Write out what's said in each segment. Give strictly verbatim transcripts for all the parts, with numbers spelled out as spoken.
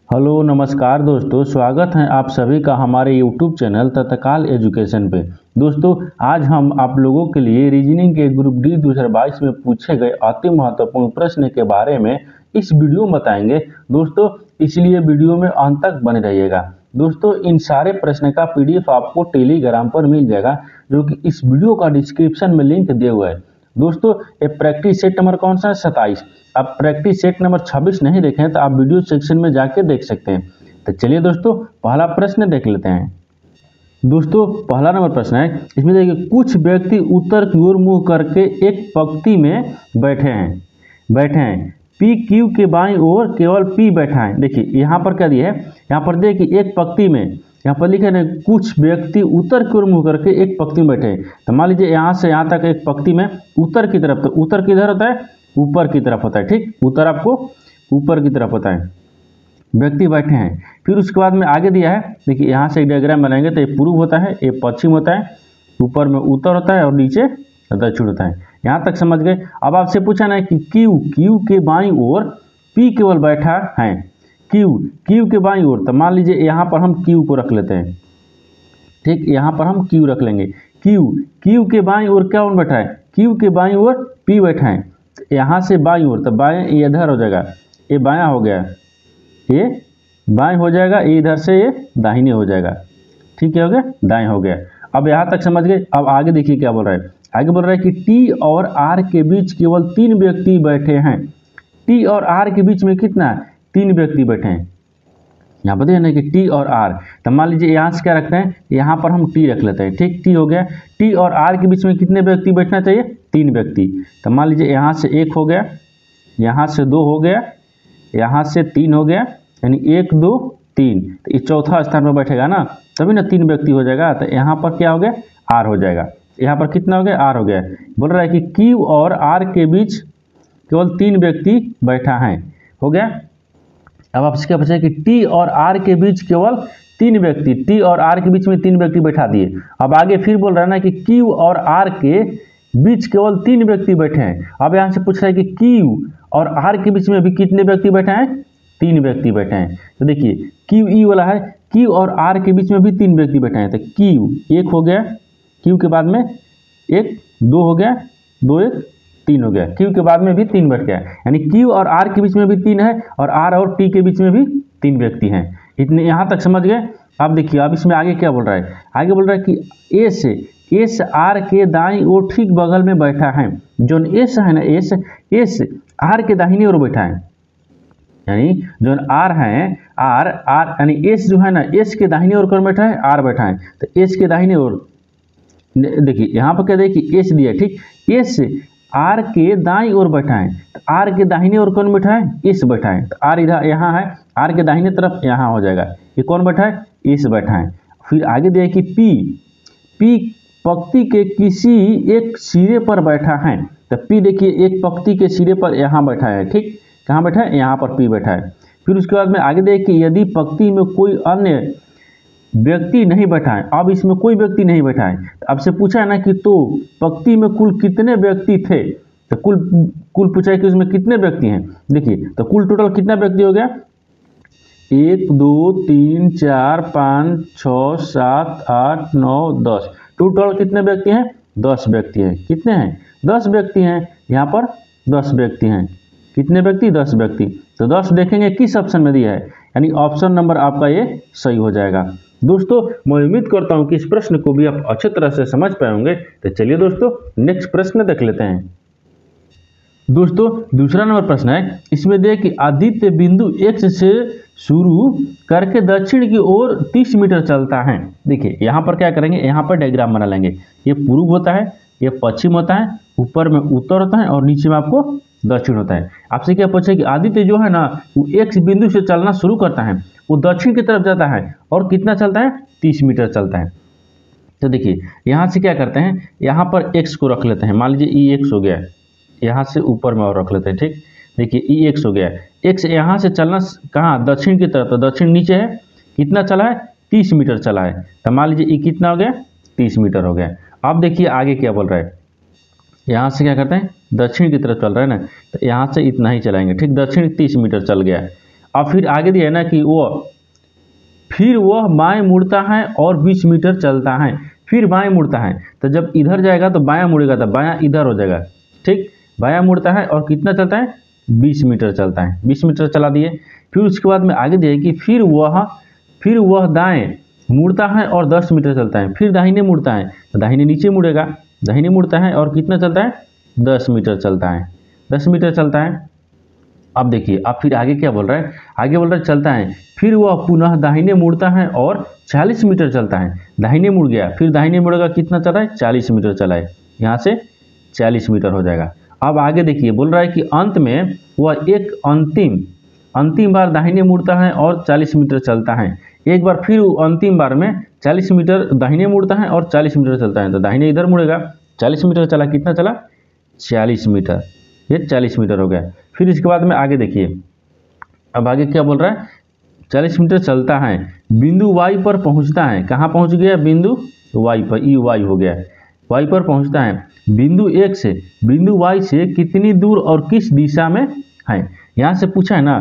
Hello नमस्कार दोस्तों, स्वागत है आप सभी का हमारे यूट्यूब चैनल तत्काल एजुकेशन पे। दोस्तों आज हम आप लोगों के लिए रीजनिंग के ग्रुप डी दो हज़ार बाईस में पूछे गए अति महत्वपूर्ण प्रश्न के बारे में इस वीडियो में बताएंगे दोस्तों, इसलिए वीडियो में अंत तक बने रहिएगा। दोस्तों इन सारे प्रश्न का पीडीएफ आपको टेलीग्राम पर मिल जाएगा, जो कि इस वीडियो का डिस्क्रिप्शन में लिंक दिया हुआ है। दोस्तों ये प्रैक्टिस सेट नंबर कौन सा है? सत्ताईस। अब प्रैक्टिस सेट नंबर छब्बीस नहीं देखें तो आप वीडियो सेक्शन में जाके देख सकते हैं। तो चलिए दोस्तों पहला प्रश्न देख लेते हैं। दोस्तों पहला नंबर प्रश्न है, इसमें देखिए कुछ व्यक्ति उत्तर की ओर मुंह करके एक पंक्ति में बैठे हैं बैठे हैं पी क्यू के बाईं ओर केवल पी बैठा है। देखिए यहाँ पर क्या दिया है, यहाँ पर देखिए एक पंक्ति में यहाँ पर लिखा है कुछ व्यक्ति उत्तर की ओर मुंह करके एक पंक्ति में बैठे हैं। तो मान लीजिए यहाँ से यहाँ तक एक पंक्ति में उत्तर की तरफ, तो उत्तर किधर होता है? ऊपर की तरफ होता है। ठीक, उत्तर आपको ऊपर की तरफ होता है, व्यक्ति बैठे हैं। फिर उसके बाद में आगे दिया है, देखिए यहाँ से एक डायग्राम बनाएंगे तो ये पूर्व होता है, ये पश्चिम होता है, ऊपर में उत्तर होता है और नीचे दक्षिण होता है। यहाँ तक समझ गए। अब आपसे पूछा ना कि क्यू क्यू के बाईं ओर पी केवल बैठा है। क्यू क्यू के बाईं ओर, तो मान लीजिए यहाँ पर हम क्यू को रख लेते हैं। ठीक, यहाँ पर हम क्यू रख लेंगे। क्यू क्यू के बाईं ओर क्या कौन बैठा है? क्यू के बाईं ओर पी बैठा है। तो यहाँ से बाईं ओर, तो बाएं ये इधर हो जाएगा, ये बायां हो गया, ये बाएं हो जाएगा, ये इधर से ये दाहिने हो जाएगा। ठीक है, हो गया, दाएं हो गया। अब यहाँ तक समझ गए। अब आगे देखिए क्या बोल रहा है। आगे बोल रहा है कि टी और आर के बीच केवल तीन व्यक्ति बैठे हैं। टी और आर के बीच में कितना है? तीन व्यक्ति बैठे हैं। यहाँ पर देखिए ना कि टी और आर, तो मान लीजिए यहाँ से क्या रखते हैं, यहाँ पर हम टी रख लेते हैं। ठीक, टी हो गया। टी और आर के बीच में कितने व्यक्ति बैठना चाहिए? तीन व्यक्ति। तो मान लीजिए यहाँ से एक हो गया, यहाँ से दो हो गया, यहाँ से तीन हो गया, यानी एक दो तीन। तो ये चौथा स्थान पर बैठेगा ना, तभी ना तीन व्यक्ति हो जाएगा। तो यहाँ पर क्या हो गया? आर हो जाएगा। यहाँ पर कितना हो गया? आर हो गया। बोल रहा है कि क्यू और आर के बीच केवल तीन व्यक्ति बैठा है। हो गया। अब आपसे क्या पूछा है कि टी और आर के बीच केवल तीन व्यक्ति, टी और आर के बीच में तीन व्यक्ति बैठा दिए। अब आगे फिर बोल रहा है ना कि क्यू और आर के बीच केवल तीन व्यक्ति बैठे हैं। अब यहाँ से पूछ रहा है कि क्यू और आर के बीच में अभी कितने व्यक्ति बैठे हैं? तीन व्यक्ति बैठे हैं। तो देखिए क्यू ई वाला है, क्यू और आर के बीच में भी तीन व्यक्ति बैठे हैं। तो क्यू एक हो गया, क्यू के बाद में एक दो हो गया, दो एक तीन हो गया, क्यू के बाद में भी तीन बैठ गया, यानी क्यू और आर के बीच में भी तीन है और आर और टी के बीच में भी तीन व्यक्ति हैं। इतने यहाँ तक समझ गए। अब देखिए अब इसमें आगे क्या बोल रहा है। आगे बोल रहा है कि एस एस आर के दाईं ओर ठीक बगल में बैठा है। जो एस है ना, एस एस आर के दाहिनी ओर बैठा है, यानी जो आर है, आर आर यानी एस जो है ना, एस के दाहिनी ओर कौन बैठा है? आर बैठा है। तो एस के दाहिनी ओर देखिए यहाँ पर क्या देखिए एस दिया। ठीक, एस आर के दाईं ओर बैठा है। तो आर के दाहिने ओर कौन बैठा है? एस बैठा है। तो आर इधर यहाँ है, आर के दाहिने तरफ यहाँ हो जाएगा। ये कौन बैठा है? एस बैठा है। फिर आगे दिया कि पी पी पंक्ति के किसी एक सिरे पर बैठा है। तो पी देखिए एक पंक्ति के सिरे पर यहाँ बैठा है। ठीक, कहाँ बैठा है? यहाँ पर पी बैठा है। फिर उसके बाद में आगे देखिए कि यदि पंक्ति में कोई अन्य व्यक्ति नहीं बैठा है। अब इसमें कोई व्यक्ति नहीं बैठा है। तो आपसे पूछा है ना कि तो पंक्ति में कुल कितने व्यक्ति थे? तो कुल कुल पूछा है कि उसमें कितने व्यक्ति हैं। देखिए तो कुल टोटल कितना व्यक्ति हो गया? एक दो तीन चार पाँच छः सात आठ नौ दस। टोटल कितने व्यक्ति हैं? दस व्यक्ति हैं। कितने हैं? दस व्यक्ति हैं। यहाँ पर दस व्यक्ति हैं। कितने व्यक्ति? दस व्यक्ति। तो दस देखेंगे किस ऑप्शन में दिया है, यानी ऑप्शन नंबर आपका ये सही हो जाएगा। दोस्तों मैं उम्मीद करता हूँ कि इस प्रश्न को भी आप अच्छे तरह से समझ पाए होंगे। तो चलिए दोस्तों नेक्स्ट प्रश्न देख लेते हैं। दोस्तों दूसरा नंबर प्रश्न है, इसमें देख कि आदित्य बिंदु एक्स से शुरू करके दक्षिण की ओर तीस मीटर चलता है। देखिए यहाँ पर क्या करेंगे, यहाँ पर डायग्राम बना लेंगे। ये पूर्व होता है, ये पश्चिम होता है, ऊपर में उत्तर होता है और नीचे में आपको दक्षिण होता है। आपसे क्या पूछे कि आदित्य जो है ना वो एक्स बिंदु से चलना शुरू करता है, वो दक्षिण की तरफ जाता है और कितना चलता है? तीस मीटर चलता है। तो देखिए यहाँ से क्या करते हैं, यहाँ पर एक्स को रख लेते हैं। मान लीजिए ई एक्स हो गया, यहाँ से ऊपर में और रख लेते हैं। ठीक, देखिए ई एक्स हो गया। एक्स यहाँ से चलना कहाँ? दक्षिण की तरफ। तो दक्षिण नीचे है, कितना चला है? तीस मीटर चला है। तो मान लीजिए ई कितना हो गया? तीस मीटर हो गया। अब देखिए आगे क्या बोल रहा है। यहाँ से क्या करते हैं? दक्षिण की तरफ चल रहा है ना, तो यहाँ से इतना ही चलाएंगे। ठीक, दक्षिण तीस मीटर चल गया। अब फिर आगे दिया है ना कि वह फिर वह बाएं मुड़ता है और बीस मीटर चलता है। फिर बाएं मुड़ता है, तो जब इधर जाएगा तो बायां मुड़ेगा, तो बायां इधर हो जाएगा। ठीक, बायां मुड़ता है और कितना चलता है, बीस मीटर चलता है। बीस मीटर चला दिए। फिर उसके बाद में आगे दिया कि फिर वह फिर वह दाएं मुड़ता है और दस मीटर चलता है। फिर दाहिने मुड़ता है, तो दाहिने नीचे मुड़ेगा, दाहिने मुड़ता है और कितना चलता है, दस मीटर चलता है। दस मीटर चलता है। अब देखिए, अब फिर आगे क्या बोल रहा है, आगे बोल रहा है चलता है, फिर वह पुनः दाहिने मुड़ता है और चालीस मीटर चलता है। दाहिने मुड़ गया, फिर दाहिने मुड़ेगा, कितना चला है, चालीस मीटर चला है। यहाँ से चालीस मीटर हो जाएगा। अब आगे देखिए, बोल रहा है कि अंत में वह एक अंतिम अंतिम बार दाहिने मुड़ता है और चालीस मीटर चलता है। एक बार फिर अंतिम बार में चालीस मीटर दाहिने मुड़ता है और चालीस मीटर चलता है, तो दाहिने इधर मुड़ेगा, चालीस मीटर चला, कितना चला, चालीस मीटर। ये चालीस मीटर हो गया। फिर इसके बाद में आगे देखिए, अब आगे क्या बोल रहा है, चालीस मीटर चलता है, बिंदु वाई पर पहुंचता है। कहाँ पहुंच गया, बिंदु वाई पर, ई वाई हो गया, वाई पर पहुंचता है। बिंदु एक से बिंदु वाई से कितनी दूर और किस दिशा में है। यहाँ से पूछा है ना,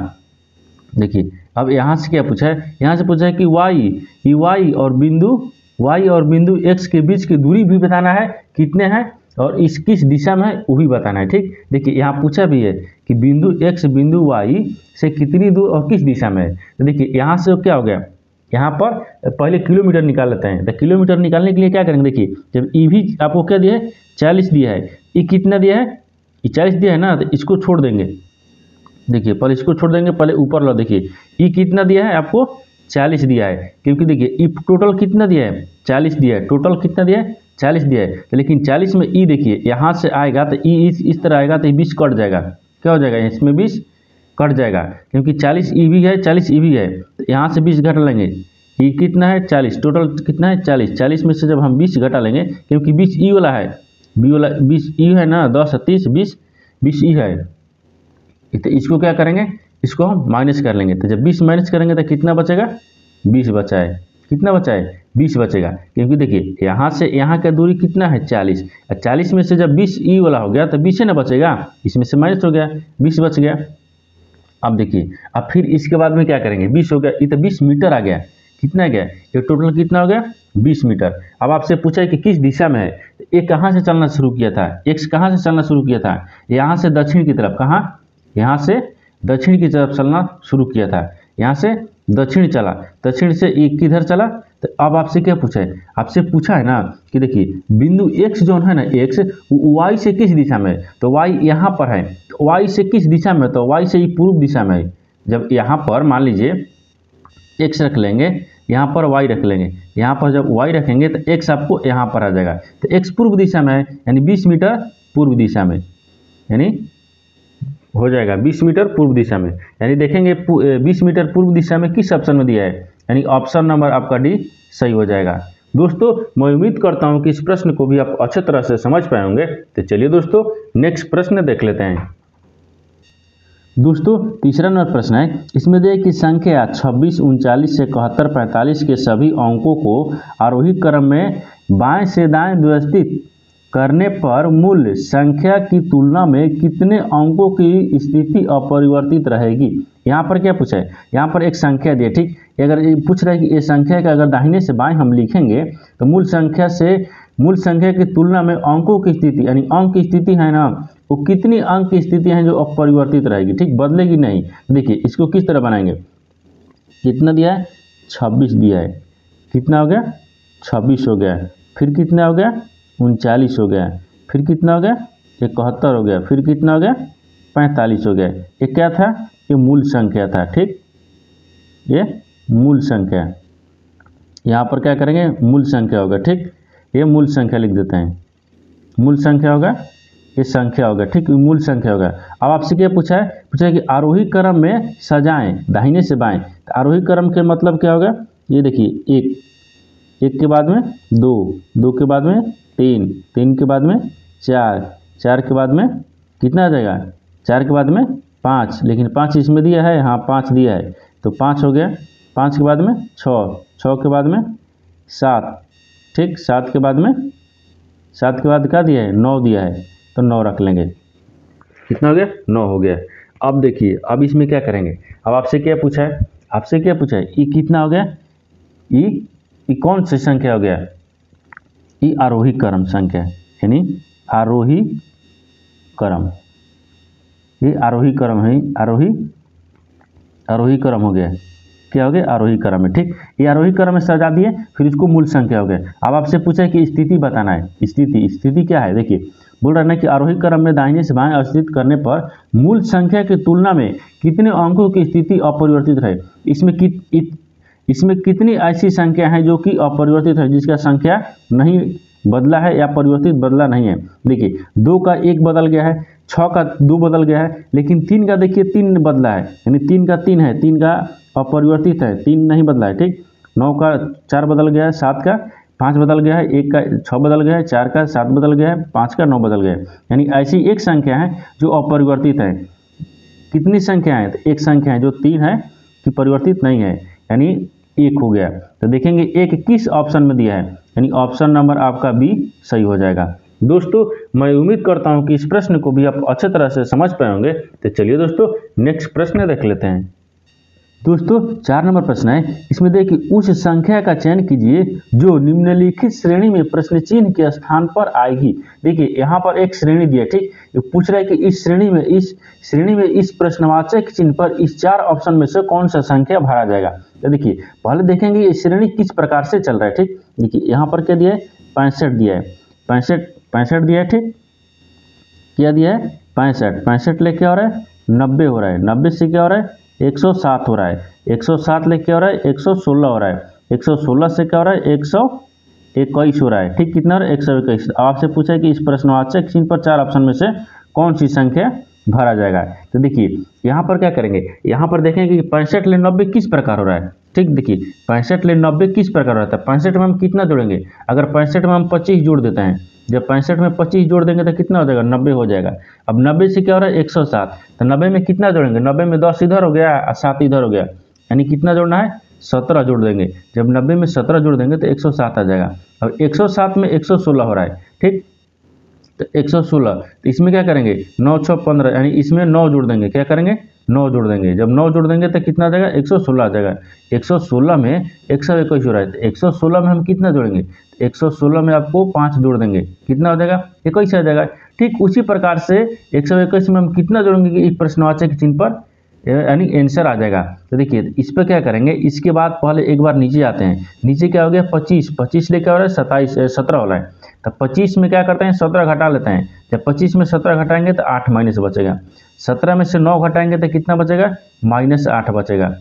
देखिए अब यहाँ से क्या पूछा है, यहाँ से पूछा है कि वाई ई वाई और बिंदु वाई और बिंदु एक्स के बीच की दूरी भी बताना है, कितने हैं और इस किस दिशा में है वो भी बताना है। ठीक, देखिए यहाँ पूछा भी है कि बिंदु एक्स बिंदु वाई से कितनी दूर और किस दिशा में है। तो देखिए यहाँ से क्या हो गया, यहाँ पर पहले किलोमीटर निकाल लेते हैं। तो किलोमीटर निकालने के लिए क्या करेंगे, देखिए जब ई भी आपको क्या दिया है, चालीस दिया है, ई कितना दिया है, ई चालीस दिया है ना, तो इसको छोड़ देंगे। देखिए पहले इसको छोड़ देंगे, पहले ऊपर लो। देखिए ई कितना दिया है आपको, चालीस दिया है, क्योंकि देखिए ई टोटल कितना दिया है, चालीस दिया है, टोटल कितना दिया है, चालीस दिया है। तो लेकिन चालीस में ई देखिए यहाँ से आएगा तो ई इस इस तरह आएगा, तो ये बीस कट जाएगा। क्या हो जाएगा, इसमें बीस कट जाएगा, क्योंकि चालीस ई भी है, चालीस ई भी है, तो यहाँ से बीस घटा लेंगे। ई कितना है, चालीस, टोटल कितना है, चालीस। चालीस में से जब हम बीस घटा लेंगे, क्योंकि बीस ई वाला है, बी वाला बीस ई है ना, दस तीस बीस बीस ई है, तो इसको क्या करेंगे, इसको हम माइनस कर लेंगे। तो जब बीस माइनस करेंगे तो कितना बचेगा, बीस बचा है। कितना बचा है, बीस बचेगा, क्योंकि देखिए यहाँ से यहाँ का दूरी कितना है, चालीस। चालीस में से जब बीस ई वाला हो गया तो बीस है ना बचेगा, इसमें से माइनस हो गया, बीस बच गया। अब देखिए, अब फिर इसके बाद में क्या करेंगे, बीस हो गया, ये तो बीस मीटर आ गया, कितना गया, ये टोटल कितना हो गया, बीस मीटर। अब आपसे पूछा है कि किस दिशा में है, ये कहाँ से चलना शुरू किया था, एक्स कहाँ से चलना शुरू किया था, यहाँ से दक्षिण की तरफ, कहाँ, यहाँ से दक्षिण की तरफ चलना शुरू किया था। यहाँ से दक्षिण चला, दक्षिण से एक किधर चला। तो अब आपसे क्या पूछा है, आपसे पूछा है ना कि देखिए बिंदु एक्स जो है ना, एक्स वाई से किस दिशा में है, तो वाई यहाँ पर है, तो वाई से किस दिशा में, तो वाई से पूर्व दिशा में है। जब यहाँ पर मान लीजिए एक्स रख लेंगे, यहाँ पर वाई रख लेंगे, यहाँ पर जब वाई रखेंगे तो एक्स आपको यहाँ पर आ जाएगा, तो एक्स पूर्व दिशा में है, यानी बीस मीटर पूर्व दिशा में, यानी हो जाएगा बीस मीटर पूर्व दिशा में। यानी देखेंगे बीस मीटर पूर्व दिशा में किस ऑप्शन में दिया है, यानी ऑप्शन नंबर आपका डी सही हो जाएगा। दोस्तों मैं उम्मीद करता हूं कि इस प्रश्न को भी आप अच्छे तरह से समझ पाए होंगे। तो चलिए दोस्तों नेक्स्ट प्रश्न देख लेते हैं। दोस्तों तीसरा नंबर प्रश्न है, इसमें दिया कि संख्या छब्बीस उनचालीस से इकहत्तर पैंतालीस के सभी अंकों को आरोही क्रम में बाएं से दाएं व्यवस्थित करने पर मूल संख्या की तुलना में कितने अंकों की स्थिति अपरिवर्तित रहेगी। यहाँ पर क्या पूछा है, यहाँ पर एक संख्या दी है, ठीक, अगर ये पूछ रहा है कि ये संख्या का अगर दाहिने से बाएं हम लिखेंगे तो मूल संख्या से मूल संख्या की तुलना में अंकों की स्थिति, यानी अंक की स्थिति है ना, वो कितनी अंक की स्थिति है जो अपरिवर्तित रहेगी, ठीक, बदलेगी नहीं। देखिए इसको किस तरह बनाएंगे, कितना दिया है, छब्बीस दिया है, कितना हो गया, छब्बीस हो गया, फिर कितना हो गया, उनचालीस हो गया, फिर कितना हो गया, इकहत्तर हो गया, फिर कितना हो गया, पैंतालीस हो गया। ये क्या था, ये मूल संख्या था, ठीक, ये मूल संख्या, यहाँ पर क्या करेंगे, मूल संख्या होगा, ठीक, ये मूल संख्या लिख देते हैं, मूल संख्या होगा, ये संख्या होगा, ठीक, मूल संख्या होगा। अब आपसे क्या पूछा है, पूछा है कि आरोही क्रम में सजाएं दाहिने से बाएं। तो आरोही क्रम के मतलब क्या होगा, ये देखिए एक, एक के बाद में दो, दो के बाद में तीन, तीन के बाद में चार, चार के बाद में कितना आ जाएगा, चार के बाद में पाँच, लेकिन पाँच इसमें दिया है, हाँ पाँच दिया है तो पाँच हो गया, पाँच के बाद में छः, छः के बाद में सात, ठीक, सात के बाद में सात के बाद क्या दिया है, नौ दिया है, तो नौ रख लेंगे, कितना हो गया, नौ हो गया। अब देखिए, अब इसमें क्या करेंगे, अब आपसे क्या पूछा है, आपसे क्या पूछा है, ई कितना हो गया, ई ई कौन सी संख्या हो गया, ई आरोही क्रम संख्या, यानी आरोही क्रम, ये आरोही क्रम है, आरोही आरोही क्रम हो गया, क्या हो गया, आरोही क्रम है। ठीक, ये आरोही क्रम में सजा दिए, फिर इसको मूल संख्या हो गया। अब आपसे पूछा है कि स्थिति बताना है, स्थिति स्थिति क्या है, देखिए बोल रहा है ना कि आरोही क्रम में दाहिने से बाएं स्थित करने पर मूल संख्या की तुलना में कितने अंकों की स्थिति अपरिवर्तित रहे। इसमें कित इत, इसमें कितनी ऐसी संख्या है जो कि अपरिवर्तित है, जिसका संख्या नहीं बदला है या परिवर्तित बदला नहीं है। देखिए दो का एक बदल गया है, छः का दो बदल गया है, लेकिन तीन का देखिए तीन बदला है, यानी तीन का तीन है, तीन का अपरिवर्तित है, तीन नहीं बदला है। ठीक, नौ का चार बदल गया है, सात का पाँच बदल गया है, एक का छः बदल गया है, चार का सात बदल गया है, पाँच का नौ बदल गया है। यानी ऐसी एक संख्या है जो अपरिवर्तित है। कितनी संख्या है, तो एक संख्या है जो तीन है कि परिवर्तित नहीं है, यानी एक हो गया। तो देखेंगे एक किस ऑप्शन में दिया है, यानी ऑप्शन नंबर आपका बी सही हो जाएगा। दोस्तों मैं उम्मीद करता हूं कि इस प्रश्न को भी आप अच्छे तरह से समझ पाए होंगे। तो चलिए दोस्तों नेक्स्ट प्रश्न देख लेते हैं। दोस्तों चार नंबर प्रश्न है, इसमें देखिए उस संख्या का चयन कीजिए जो निम्नलिखित श्रेणी में प्रश्न चिन्ह के स्थान पर आएगी। देखिए यहाँ पर एक श्रेणी दिया, ठीक, ये पूछ रहा है कि इस श्रेणी में इस श्रेणी में इस प्रश्नवाचक चिन्ह पर इस चार ऑप्शन में से कौन सा संख्या भरा जाएगा। तो देखिए पहले देखेंगे ये श्रेणी किस प्रकार से चल रहा है। ठीक, देखिए यहाँ पर क्या दिया है, पैंसठ दिया है, पैंसठ पैंसठ दिया है। ठीक, क्या दिया है, पैंसठ पैंसठ लेके आ रहा है नब्बे हो रहा है, नब्बे से क्या हो रहा है एक सौ सात हो रहा है, एक सौ सात लेके हो रहा है एक सौ सोलह हो रहा है, एक सौ सोलह से क्या हो रहा है एक सौ इक्कीस हो रहा है। ठीक, कितना हो रहा है एक सौ इक्कीस। आपसे पूछा है कि इस प्रश्नवाचक चिन्ह पर चार ऑप्शन में से कौन सी संख्या भरा जाएगा। तो देखिए यहाँ पर क्या करेंगे, यहाँ पर देखेंगे कि पैंसठ ले नब्बे किस प्रकार हो रहा है। ठीक, देखिए पैंसठ ले नब्बे किस प्रकार हो रहा है, पैंसठ में हम कितना जोड़ेंगे, अगर पैंसठ में हम पच्चीस जोड़ देते हैं, जब पैंसठ में पच्चीस जोड़ देंगे तो कितना हो जाएगा, नब्बे हो जाएगा। अब नब्बे से क्या हो रहा है एक सौ सात, तो नब्बे में कितना जोड़ेंगे, नब्बे में दस इधर हो गया और सात इधर हो गया, यानी कितना जोड़ना है, सत्रह जोड़ देंगे। जब नब्बे में सत्रह जोड़ देंगे तो एक सौ सात आ जाएगा। अब एक सौ सात में एक सौ सोलह हो रहा है। ठीक, तो एक सौ सोलह, तो इसमें क्या करेंगे, नौ छः पंद्रह, यानी इसमें नौ जोड़ देंगे, क्या करेंगे, नौ जोड़ देंगे। जब नौ जोड़ देंगे तो कितना आ जाएगा, एक सौ सोलह आ जाएगा। एक सौ सोलह में एक सौ इक्कीस हो रहा है, तो एक सौ सोलह में हम कितना जोड़ेंगे, एक सौ सोलह में आपको पाँच जोड़ देंगे, कितना हो जाएगा, इक्कीस आ जाएगा। ठीक उसी प्रकार से एक सौ इक्कीस में हम कितना जोड़ेंगे कि इस प्रश्नवाचक चिन्ह पर यानी आंसर आ जाएगा। तो देखिए इस पर क्या करेंगे, इसके बाद पहले एक बार नीचे आते हैं, नीचे क्या हो गया पच्चीस, पच्चीस लेके आ रहा है सत्ताईस सत्रह हो रहा है, तो पच्चीस में क्या करते हैं सत्रह घटा लेते हैं। जब पच्चीस में सत्रह घटाएंगे तो आठ माइनस बचेगा, सत्रह में से नौ घटाएंगे तो कितना बचेगा, माइनस आठ बचेगा।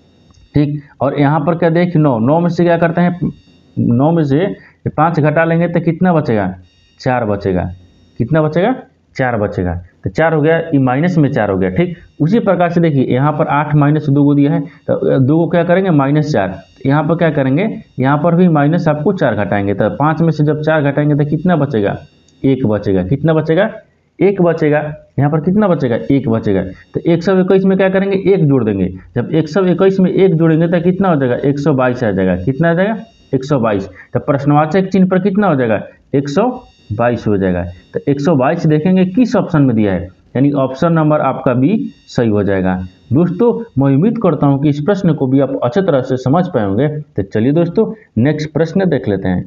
ठीक, और यहाँ पर क्या देख नौ, नौ में से क्या करते हैं, नौ में से पाँच घटा लेंगे तो कितना बचेगा, चार बचेगा, कितना बचेगा, चार बचेगा। तो चार हो गया, ये माइनस में चार हो गया। ठीक, उसी प्रकार से देखिए यहाँ पर आठ माइनस दो को दिया है, तो दो को क्या करेंगे माइनस चार, यहाँ पर क्या करेंगे, यहाँ पर भी माइनस आपको चार घटाएंगे, तो पाँच में से जब चार घटाएंगे तो कितना बचेगा, एक बचेगा, कितना बचेगा, एक बचेगा। यहाँ पर कितना बचेगा, एक बचेगा। तो एक सौ इक्कीस में क्या करेंगे, एक जोड़ देंगे, जब एक सौ इक्कीस में एक जोड़ेंगे तो कितना हो जाएगा, एक सौ बाईस आ जाएगा, कितना आ जाएगा, एक सौ बाईस। तो प्रश्नवाचक चिन्ह पर कितना हो जाएगा, एक सौ बाईस हो जाएगा। तो एक सौ बाईस देखेंगे किस ऑप्शन में दिया है, यानी ऑप्शन नंबर आपका बी सही हो जाएगा। दोस्तों मैं उम्मीद करता हूं कि इस प्रश्न को भी आप अच्छे तरह से समझ पाए होंगे। तो चलिए दोस्तों नेक्स्ट प्रश्न देख लेते हैं।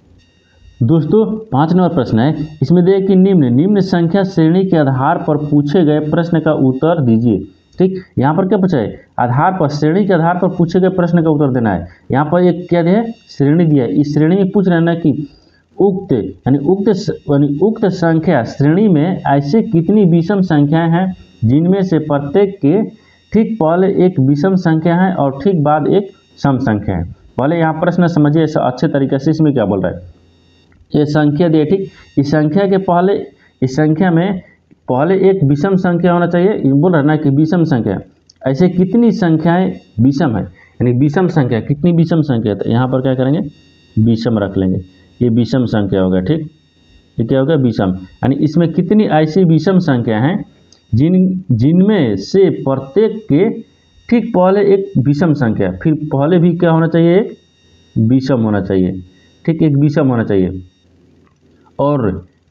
दोस्तों पाँच नंबर प्रश्न है, इसमें देखिए कि निम्न निम्न संख्या श्रेणी के आधार पर पूछे गए प्रश्न का उत्तर दीजिए। ठीक, यहाँ पर क्या पूछा है, आधार पर, श्रेणी के आधार पर पूछे गए प्रश्न का उत्तर देना है। यहाँ पर एक क्या दिया है, श्रेणी दिया है, इस श्रेणी में पूछ रहे हैं ना कि उक्त यानी उक्त यानी उक्त संख्या श्रेणी में ऐसे कितनी विषम संख्याएं हैं जिनमें से प्रत्येक के ठीक पहले एक विषम संख्या है और ठीक बाद एक सम संख्या है। पहले यहाँ प्रश्न समझिए ऐसा अच्छे तरीके से, इसमें क्या बोल रहा है, ये संख्या दिए, ठीक, इस संख्या के पहले इस संख्या में पहले एक विषम संख्या होना चाहिए, बोल रहा है ना कि विषम संख्या, ऐसे कितनी संख्याएं विषम है, यानी विषम संख्या कितनी विषम संख्या, तो यहाँ पर क्या करेंगे विषम रख लेंगे, ये विषम संख्या होगा। ठीक, ये क्या होगा विषम, यानी इसमें कितनी ऐसी विषम संख्या हैं जिन जिनमें से प्रत्येक के ठीक पहले एक विषम संख्या, फिर पहले भी क्या होना चाहिए, एक विषम होना चाहिए। ठीक, एक विषम होना चाहिए और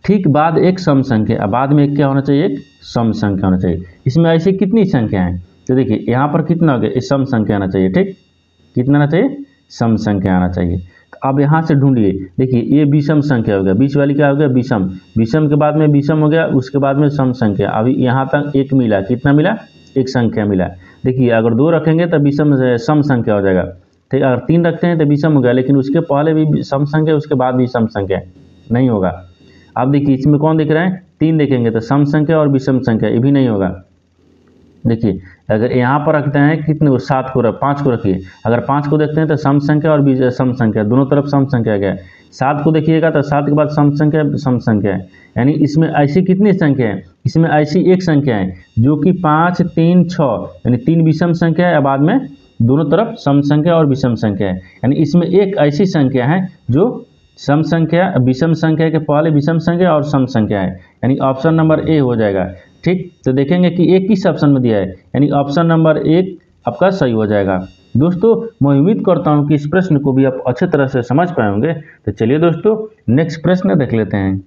ठीक बाद एक सम संख्या, बाद में एक क्या होना चाहिए, एक सम संख्या होना चाहिए। इसमें ऐसी कितनी संख्या है, तो देखिए यहाँ पर कितना हो गया, इस सम संख्या आना चाहिए। ठीक, कितना आना चाहिए, सम संख्या आना चाहिए। तो अब यहाँ से ढूंढिए, देखिए ये विषम संख्या हो गया, बीच वाली क्या हो गया, विषम, विषम के बाद में विषम हो गया, उसके बाद में सम संख्या। अभी यहाँ तक एक मिला, कितना मिला, एक संख्या मिला। देखिए अगर दो रखेंगे तो विषम सम संख्या हो जाएगा। ठीक, अगर तीन रखते हैं तो विषम हो गया, लेकिन उसके पहले भी सम संख्या, उसके बाद भी सम संख्या, नहीं होगा। अब देखिए इसमें कौन दिख रहा है, तीन देखेंगे तो सम संख्या और विषम संख्या, ये भी नहीं होगा। देखिए अगर यहाँ पर रखते हैं कितने, सात को रख, पाँच को रखिए, अगर पाँच को देखते हैं तो सम संख्या और सम संख्या दोनों तरफ सम संख्या गया। सात को देखिएगा तो सात के बाद सम संख्या सम संख्या है, यानी इसमें ऐसी कितनी संख्या है, इसमें ऐसी एक संख्या है जो कि पाँच तीन छः, यानी तीन विषम संख्या है, बाद में दोनों तरफ सम संख्या और विषम संख्या है। यानी इसमें एक ऐसी संख्या है जो सम संख्या, विषम संख्या के पहले विषम संख्या और सम संख्या है, यानी ऑप्शन नंबर ए हो जाएगा। ठीक, तो देखेंगे कि एक किस ऑप्शन में दिया है, यानी ऑप्शन नंबर एक आपका सही हो जाएगा। दोस्तों मैं उम्मीद करता हूं कि इस प्रश्न को भी आप अच्छे तरह से समझ पाए होंगे। तो चलिए दोस्तों नेक्स्ट प्रश्न देख लेते हैं।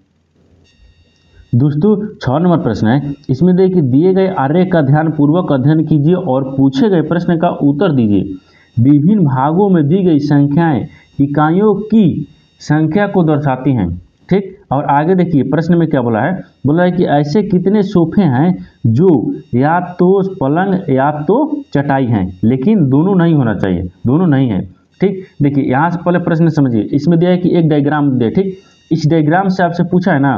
दोस्तों छह नंबर प्रश्न है, इसमें देखिए दिए गए आरेख का ध्यान पूर्वक अध्ययन कीजिए और पूछे गए प्रश्न का उत्तर दीजिए। विभिन्न भागों में दी गई संख्याएं इकाइयों की संख्या को दर्शाती हैं। ठीक, और आगे देखिए प्रश्न में क्या बोला है, बोला है कि ऐसे कितने सोफे हैं जो या तो पलंग या तो चटाई हैं, लेकिन दोनों नहीं होना चाहिए, दोनों नहीं है। ठीक, देखिए यहाँ से पहले प्रश्न समझिए, इसमें दिया है कि एक डायग्राम दे। ठीक, इस डायग्राम से आपसे पूछा है ना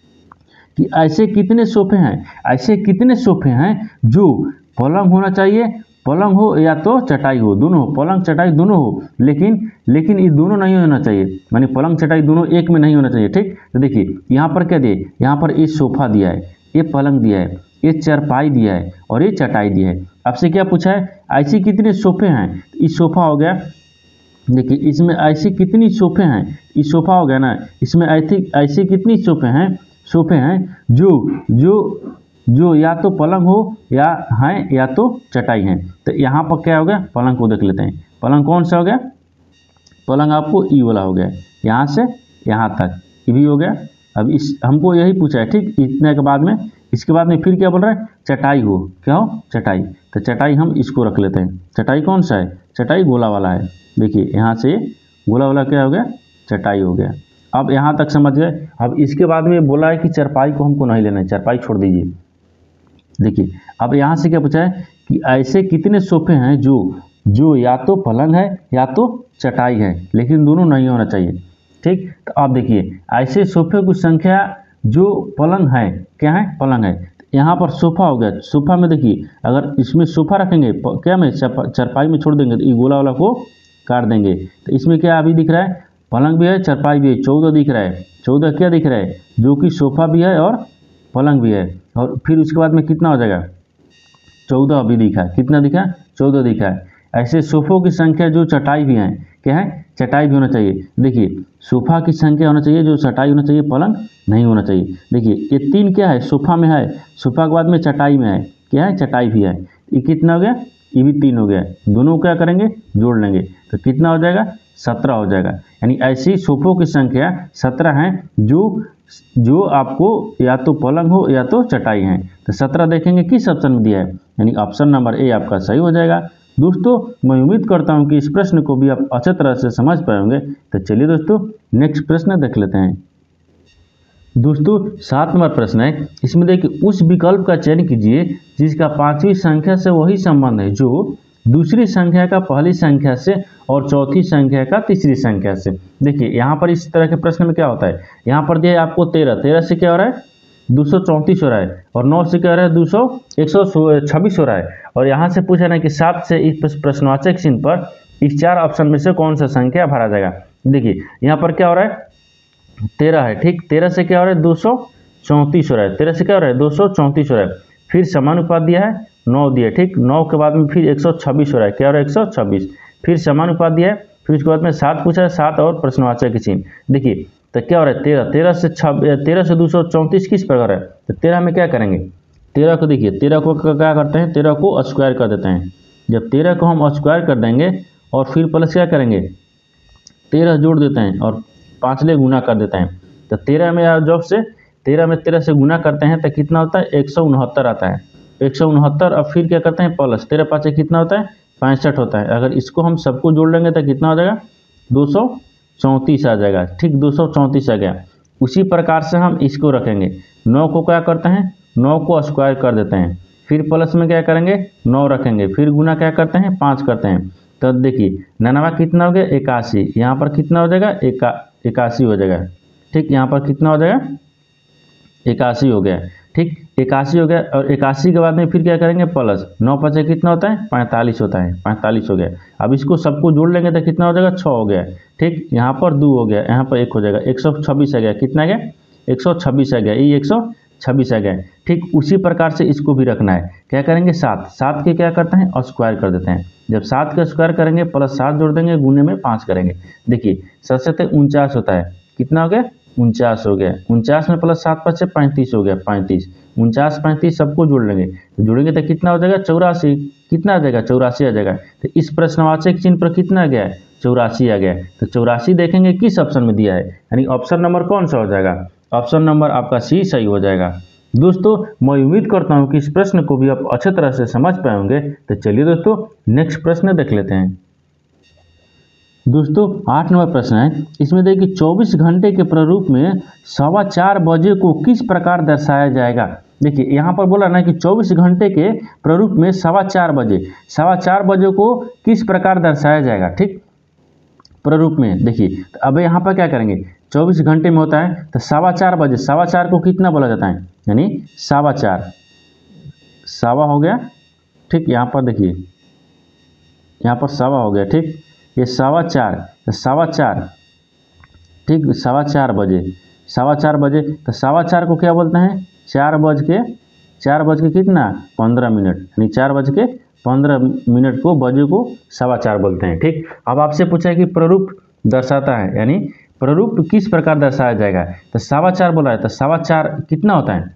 कि ऐसे कितने सोफे हैं, ऐसे कितने सोफे हैं जो पलंग होना चाहिए, पलंग हो या तो चटाई हो, दोनों हो, पलंग चटाई दोनों हो, लेकिन लेकिन ये दोनों नहीं होना चाहिए, मानी पलंग चटाई दोनों एक में नहीं होना चाहिए। ठीक, तो देखिए यहाँ पर क्या दिए, यहाँ पर ये सोफा दिया है, ये पलंग दिया है, ये चारपाई दिया है और ये चटाई दिया है। आपसे क्या पूछा है, ऐसी कितने सोफे हैं, ये सोफा हो गया। देखिए इसमें ऐसी कितनी सोफे हैं, ये सोफा हो गया ना, इसमें ऐसी ऐसी कितनी सोफे हैं, सोफे हैं जो जो जो या तो पलंग हो या हैं या तो चटाई हैं। तो यहाँ पर क्या हो गया, पलंग को देख लेते हैं, पलंग कौन सा हो गया, पलंग आपको ई वाला हो गया, यहाँ से यहाँ तक ये भी हो गया। अब इस हमको यही पूछा है। ठीक, इतने के बाद में इसके बाद में फिर क्या बोल रहा है, चटाई हो, क्या हो, चटाई। तो चटाई हम इसको रख लेते हैं, चटाई कौन सा है, चटाई गोला वाला है। देखिए यहाँ से गोला वाला क्या हो गया, चटाई हो गया। अब यहाँ तक समझ गए। अब इसके बाद में बोला है कि चरपाई को हमको नहीं लेना है, चरपाई छोड़ दीजिए। देखिए अब यहाँ से क्या पूछा है कि ऐसे कितने सोफे हैं जो जो या तो पलंग है या तो चटाई है, लेकिन दोनों नहीं होना चाहिए। ठीक, तो आप देखिए ऐसे सोफे की संख्या जो पलंग है, क्या है, पलंग है। यहाँ पर सोफा हो गया, सोफा में देखिए अगर इसमें सोफा रखेंगे, क्या में चरपाई में छोड़ देंगे तो ये गोला वाला को काट देंगे। तो इसमें क्या अभी दिख रहा है, पलंग भी है, चरपाई भी है, चौदह दिख रहा है। चौदह क्या दिख रहा है, जो कि सोफा भी है और पलंग भी है। और फिर उसके बाद में कितना हो जाएगा, चौदह अभी दिखा है, कितना दिखा, चौदह दिखा है। ऐसे सोफों की संख्या जो चटाई भी है, क्या है, चटाई भी होना चाहिए। देखिए सोफा की संख्या होना चाहिए जो चटाई होना चाहिए, पलंग नहीं होना चाहिए। देखिए ये तीन क्या है, सोफा में है, सोफा के बाद में चटाई में है, क्या है, चटाई भी है। ये कितना हो गया, ये भी तीन हो गया, दोनों क्या करेंगे, जोड़ लेंगे तो कितना हो जाएगा, सत्रह हो जाएगा। यानी ऐसी सोफों की संख्या सत्रह हैं जो जो आपको या तो पलंग हो या तो चटाई है। तो सत्रह देखेंगे किस ऑप्शन में दिया है, यानी ऑप्शन नंबर ए आपका सही हो जाएगा। दोस्तों मैं उम्मीद करता हूं कि इस प्रश्न को भी आप अच्छे तरह से समझ पाए होंगे। तो चलिए दोस्तों नेक्स्ट प्रश्न देख लेते हैं। दोस्तों सात नंबर प्रश्न है, इसमें देखिए उस विकल्प का चयन कीजिए जिसका पांचवी संख्या से वही संबंध है जो दूसरी संख्या का पहली संख्या से और चौथी संख्या का तीसरी संख्या से। देखिए यहाँ पर इस तरह के प्रश्न में क्या होता है, यहाँ पर दिया है आपको तेरह, तेरह से क्या हो रहा है, दो सौ चौंतीस हो रहा है, और नौ से क्या हो रहा है, दो सौ एक सौ छब्बीस हो रहा है। और यहाँ से पूछा ना कि सात से इस प्रश्नवाचक चिन्ह पर इस चार ऑप्शन में से कौन सा संख्या भरा जाएगा। देखिए यहाँ पर क्या हो रहा है, तेरह है। ठीक, तेरह से क्या हो रहा है, दो सौ चौंतीस हो रहा है, तेरह से क्या हो रहा है, दो सौ चौंतीस हो रहा है। फिर समानुपात दिया है, नौ दिया। ठीक, नौ के बाद में फिर एक सौ छब्बीस हो रहा है, क्या हो रहा है, एक सौ छब्बीस। फिर समानुपात दिया है, फिर उसके बाद में सात पूछा है, सात और प्रश्नवाचक के चिन्ह। देखिए तो क्या हो रहा है, तेरह, तेरह से छब तेरह से दो सौ चौंतीस किस प्रकार है, तो तेरह में क्या करेंगे, तेरह को देखिए, तेरह को क्या करते हैं, तेरह को स्क्वायर कर देते हैं। जब तेरह को हम स्क्वायर कर देंगे और फिर प्लस क्या करेंगे, तेरह जोड़ देते हैं और पाँच ले गुना कर देते हैं। तो तेरह में जब से तेरह में तेरह से गुना करते हैं तो कितना होता है, एक सौ उनहत्तर आता है। एक सौ उनहत्तर अब फिर क्या करते हैं प्लस, तेरह पाँच कितना होता है, पैंसठ होता है। अगर इसको हम सबको जोड़ लेंगे तो कितना हो जाएगा, दो सौ चौंतीस आ जाएगा। ठीक, दो सौ चौंतीस आ गया। उसी प्रकार से हम इसको रखेंगे, नौ को क्या करते हैं, नौ को स्क्वायर कर देते हैं, फिर प्लस में क्या करेंगे, नौ रखेंगे, फिर गुना क्या करते हैं, पाँच करते हैं। तो देखिए ननावा कितना हो गया, इक्यासी, यहाँ पर कितना हो जाएगा, एका इक्यासी हो जाएगा। ठीक, यहाँ पर कितना हो जाएगा, इक्यासी हो गया। ठीक, इक्यासी हो गया। और इक्यासी के बाद में फिर क्या करेंगे प्लस, नौ पचे कितना होता है, पैंतालीस होता है, पैंतालीस हो गया। अब इसको सबको जोड़ लेंगे तो कितना हो जाएगा, छः हो गया। ठीक, यहाँ पर दो हो गया, यहाँ पर एक हो जाएगा, एक सौ छब्बीस आ गया। कितना गया, एक सौ छब्बीस आ गया, ये एक सौ छब्बीस आ गया। ठीक, उसी प्रकार से इसको भी रखना है। क्या करेंगे, सात, सात के क्या करते हैं, स्क्वायर कर देते हैं। जब सात का स्क्वायर करेंगे प्लस सात जोड़ देंगे, गुने में पाँच करेंगे। देखिए सत सत्ते उनचास होता है, कितना हो गया, उनचास हो गया। उनचास में प्लस सात पचे पैंतीस हो गया, पैंतीस, उनचास पैंतीस सबको जोड़ लेंगे, तो जोड़ेंगे तो कितना हो जाएगा, चौरासी। कितना आ जाएगा, चौरासी आ जाएगा। तो इस प्रश्नवाचक चिन्ह पर कितना आ गया है, चौरासी आ गया। तो चौरासी देखेंगे किस ऑप्शन में दिया है, यानी ऑप्शन नंबर कौन सा हो जाएगा, ऑप्शन नंबर आपका सी सही हो जाएगा। दोस्तों मैं उम्मीद करता हूं कि इस प्रश्न को भी आप अच्छे तरह से समझ पाए होंगे। तो चलिए दोस्तों नेक्स्ट प्रश्न देख लेते हैं। दोस्तों आठ नंबर प्रश्न है, इसमें देखिए चौबीस घंटे के प्रारूप में सवा चार बजे को किस प्रकार दर्शाया जाएगा। देखिए यहाँ पर बोला ना कि चौबीस घंटे के प्रारूप में सवा चार बजे, सवा चार बजे को किस प्रकार दर्शाया जाएगा। ठीक, प्रारूप में देखिए तो अब यहाँ पर क्या करेंगे, चौबीस घंटे में होता है तो सवा चार बजे, सवा चार को कितना बोला जाता है, यानी सवा चार, सवा हो गया। ठीक, यहाँ पर देखिए यहाँ पर सवा हो गया। ठीक, ये सवा चार, तो सवा चार, ठीक, सवा चार बजे, सवा चार बजे, तो सवा चार को क्या बोलते हैं, चार बज के, चार बज के कितना, पंद्रह मिनट, यानी चार बज के पंद्रह मिनट को, बजे को सवा चार बोलते हैं। ठीक, अब आपसे पूछा है कि प्रारूप दर्शाता है, यानी प्रारूप किस प्रकार दर्शाया जाएगा। तो सवा चार बोला है, तो सवा चार कितना होता है,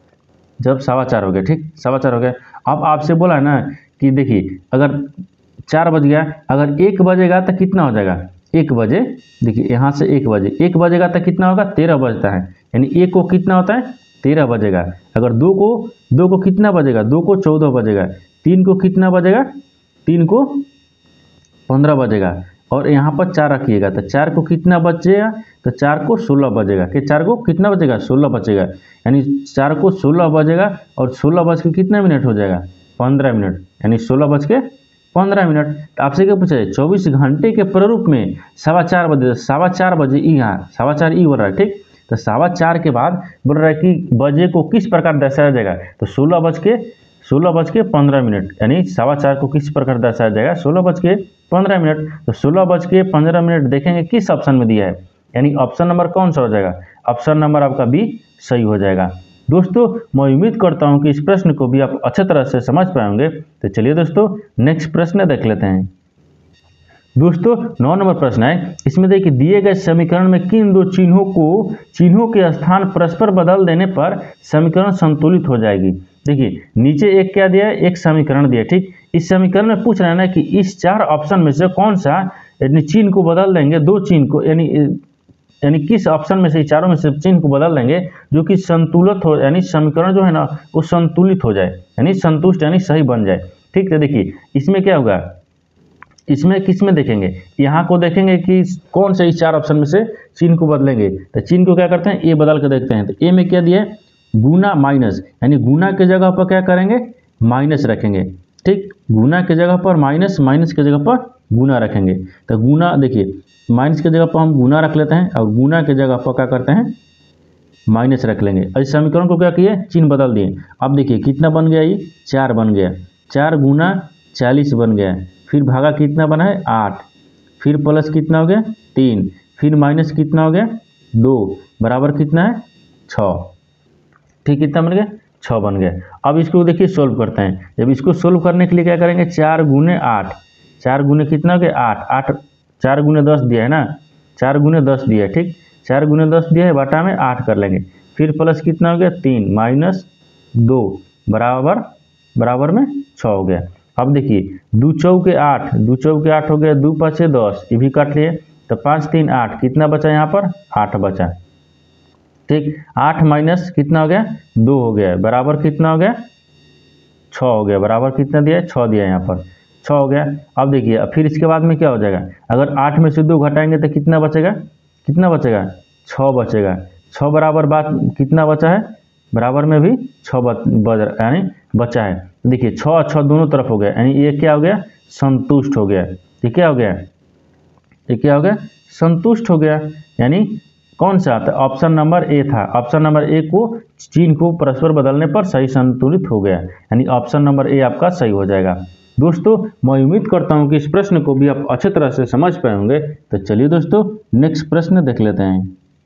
जब सवा चार हो गया। ठीक, सवा चार हो गया। अब आपसे बोला है ना कि देखिए अगर चार बज गया, अगर एक बजेगा तो कितना हो जाएगा, एक बजे, देखिए यहाँ से एक बजे, एक बजेगा तो कितना होगा, तेरह बजता है, यानी एक को कितना होता है, तेरह बजेगा। अगर दो को, दो को कितना बजेगा, दो को चौदह बजेगा। तीन को कितना बजेगा, तीन को पंद्रह बजेगा। और यहाँ पर चार रखिएगा तो चार को कितना बजेगा, तो चार को सोलह बजेगा, कि चार को कितना बजेगा, सोलह बजेगा, यानी चार को सोलह बजेगा। और सोलह बज के कितना मिनट हो जाएगा, पंद्रह मिनट, यानी सोलह बज के पंद्रह मिनट। तो आपसे क्या पूछा है, चौबीस घंटे के प्रारूप में सवा चार बजे, सवा चार बजे ई, यहाँ सवा चार ई बोल रहा है। ठीक, तो सवा चार के बाद बोल रहा है कि बजे को किस प्रकार दर्शाया जाएगा, तो सोलह बज के, सोलह बज के पंद्रह मिनट, यानी सवा चार को किस प्रकार दर्शाया जाएगा, सोलह बज के पंद्रह मिनट। तो सोलह बज के पंद्रह मिनट देखेंगे किस ऑप्शन में दिया है, यानी ऑप्शन नंबर कौन सा हो जाएगा, ऑप्शन नंबर आपका बी सही हो जाएगा। दोस्तों मैं उम्मीद करता हूं कि इस प्रश्न को भी आप अच्छे तरह से समझ पाएंगे। तो चलिए दोस्तों नेक्स्ट प्रश्न देख लेते हैं। दोस्तों नौ नंबर प्रश्न है, इसमें देखिए दिए गए समीकरण में किन दो चिन्हों को, चिन्हों के स्थान परस्पर बदल देने पर समीकरण संतुलित हो जाएगी। देखिए नीचे एक क्या दिया है, एक समीकरण दिया। ठीक, इस समीकरण में पूछ रहा है ना कि इस चार ऑप्शन में से कौन सा, यानी चिन्ह को बदल देंगे, दो चिन्ह को, यानी यानी किस ऑप्शन में से, चारों में से चिन्ह को बदल देंगे जो कि संतुलित हो, यानी समीकरण जो है ना वो संतुलित हो जाए, यानी संतुष्ट, यानी सही बन जाए। ठीक है, देखिए इसमें क्या होगा, इसमें किस में देखेंगे, यहाँ को देखेंगे कि कौन से इस चार ऑप्शन में से चिन्ह को बदलेंगे। तो चिन्ह को क्या करते हैं, ए बदल के देखते हैं। तो ए में क्या दिया है, गुना माइनस, यानी गुना के जगह पर क्या करेंगे, माइनस रखेंगे। ठीक, गुना के जगह पर माइनस, माइनस के जगह पर गुना रखेंगे। तो गुना, देखिए माइनस के जगह पर हम गुना रख लेते हैं और गुना के जगह पर क्या करते हैं, माइनस रख लेंगे। और इस समीकरण को क्या किए, चिन्ह बदल दिए। अब देखिए कितना बन गया, ये चार बन गया, चार गुना चालीस बन गया, फिर भागा कितना बना है, आठ, फिर प्लस कितना हो गया, तीन, फिर माइनस कितना हो गया, दो, बराबर कितना है, छः। ठीक, कितना बन गया, छः बन गया। अब इसको देखिए सोल्व करते हैं। जब इसको सोल्व करने के लिए क्या करेंगे, चार गुने आठ, चार गुने कितना हो गया, आठ, आठ, चार गुने दस दिया है ना, चार गुने दस दिया है। ठीक, चार गुने दस दिया है, बटा में आठ कर लेंगे, फिर प्लस कितना हो गया, तीन, माइनस दो, बराबर बराबर में छः हो गया। अब देखिए दो चौके आठ, दो चौके आठ हो गया, दो पाँचे दस, ये भी काट लिए, तो पाँच तीन आठ, कितना बचा यहाँ पर, आठ बचा। ठीक, आठ माइनस कितना हो गया, दो हो गया, बराबर कितना हो गया, छः हो गया, बराबर कितना दिया है, छः दिया है यहाँ पर, छः हो गया। अब देखिए अब फिर इसके बाद में क्या हो जाएगा, अगर आठ में से दो घटाएंगे तो कितना बचेगा, कितना बचेगा, छः बचेगा। छः बराबर बात कितना बचा है, बराबर में भी छः बच यानी बचा है। देखिए छः और छः दोनों तरफ हो गया, यानी ये क्या हो गया, संतुष्ट हो गया। ये क्या हो गया, ये क्या हो गया, संतुष्ट हो गया। यानी कौन सा आता है, ऑप्शन नंबर ए था। ऑप्शन नंबर ए को चिन्ह को परस्पर बदलने पर सही संतुलित हो गया, यानी ऑप्शन नंबर ए आपका सही हो जाएगा। दोस्तों मैं उम्मीद करता हूं कि इस प्रश्न को भी आप अच्छे तरह से समझ पाए होंगे। तो चलिए दोस्तों नेक्स्ट प्रश्न देख लेते हैं।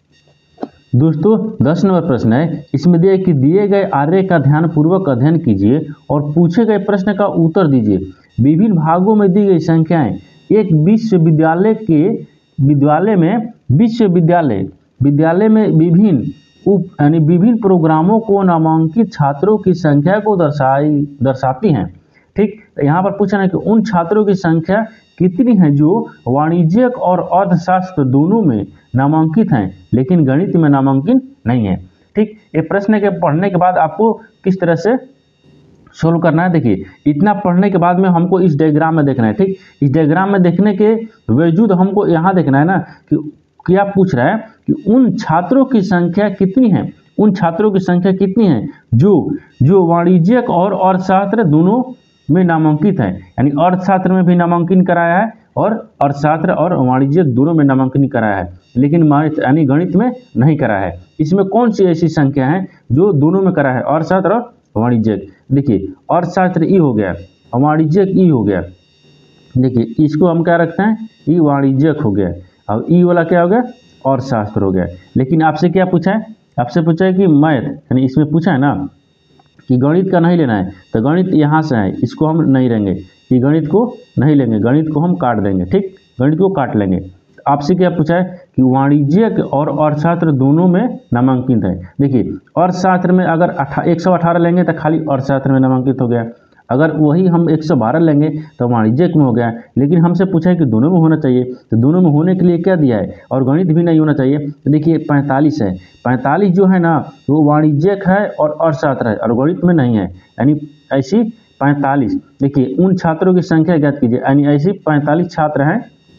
दोस्तों दस नंबर प्रश्न है, इसमें दिया कि दिए गए आर्य का ध्यान पूर्वक अध्ययन कीजिए और पूछे गए प्रश्न का उत्तर दीजिए। विभिन्न भागों में दी गई संख्याएं एक विश्वविद्यालय के विद्यालय में विश्वविद्यालय विद्यालय में विभिन्न उप यानी विभिन्न प्रोग्रामों को नामांकित छात्रों की संख्या को दर्शाई दर्शाती हैं। ठीक, यहाँ पर पूछना है कि उन छात्रों की संख्या कितनी है जो वाणिज्यिक और अर्थशास्त्र दोनों में नामांकित हैं लेकिन गणित में नामांकित नहीं है। ठीक, ये प्रश्न के पढ़ने के बाद आपको किस तरह से सोल्व करना है, देखिए इतना पढ़ने के बाद में हमको इस डायग्राम में देखना है। ठीक, इस डायग्राम में देखने के बावजूद हमको यहाँ देखना है ना कि क्या पूछ रहा है कि उन छात्रों की संख्या कितनी है, उन छात्रों की संख्या कितनी है जो जो वाणिज्यिक और अर्थशास्त्र दोनों में नामांकित है, यानी अर्थशास्त्र में भी नामांकन कराया है और अर्थशास्त्र और वाणिज्यिक दोनों में नामांकन कराया है, लेकिन यानी गणित में नहीं कराया है। इसमें कौन सी ऐसी संख्या है जो दोनों में कराया है, अर्थशास्त्र और वाणिज्यिक। देखिए अर्थशास्त्र ई हो गया, वाणिज्यिक ई हो गया। देखिए इसको हम क्या रखते हैं, ई वाणिज्यिक हो गया, अब ई वाला क्या हो गया, अर्थशास्त्र हो गया। लेकिन आपसे क्या पूछा है, आपसे पूछा है कि मैथ, यानी इसमें पूछा है ना कि गणित का नहीं लेना है, तो गणित यहाँ से है, इसको हम नहीं लेंगे, कि गणित को नहीं लेंगे, गणित को हम काट देंगे। ठीक, गणित को काट लेंगे। आपसे क्या पूछा है कि वाणिज्यिक और अर्थशास्त्र दोनों में नामांकित है। देखिए अर्थशास्त्र में अगर अठा एक सौ अठारह लेंगे तो खाली अर्थशास्त्र में नामांकित हो गया, अगर वही हम एक सौ बारह लेंगे तो वाणिज्यिक में हो गया। लेकिन हमसे पूछा है कि दोनों में होना चाहिए, तो दोनों में होने के लिए क्या दिया है, और गणित भी नहीं होना चाहिए। तो देखिए पैंतालीस है, पैंतालीस जो है ना वो वाणिज्यिक है और अर्थशास्त्र है और गणित में नहीं है, यानी ऐसी पैंतालीस। देखिए उन छात्रों की संख्या ज्ञात कीजिए, यानी ऐसी पैंतालीस छात्र हैं,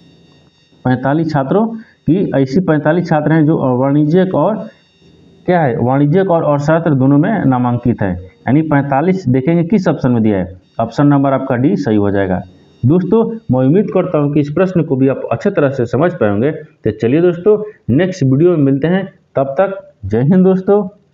पैंतालीस छात्रों की ऐसी पैंतालीस छात्र हैं जो वाणिज्यिक और क्या है, वाणिज्यिक और अर्थशास्त्र दोनों में नामांकित है, यानी पैंतालीस देखेंगे किस ऑप्शन में दिया है, ऑप्शन नंबर आपका डी सही हो जाएगा। दोस्तों मैं उम्मीद करता हूं कि इस प्रश्न को भी आप अच्छे तरह से समझ पाएंगे। तो चलिए दोस्तों नेक्स्ट वीडियो में मिलते हैं, तब तक जय हिंद दोस्तों।